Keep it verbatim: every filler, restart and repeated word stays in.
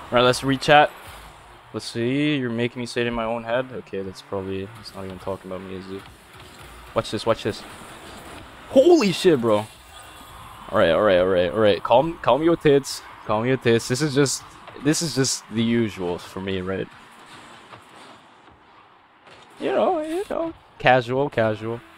Alright, let's re-chat. Let's see. You're making me say it in my own head. Okay, that's probably. It's not even talking about me, is it? Watch this. Watch this. Holy shit, bro. Alright, alright, alright, alright. Calm, calm your tits. Calm your tits. This is just. This is just the usual for me, right? You know, you know. Casual, casual.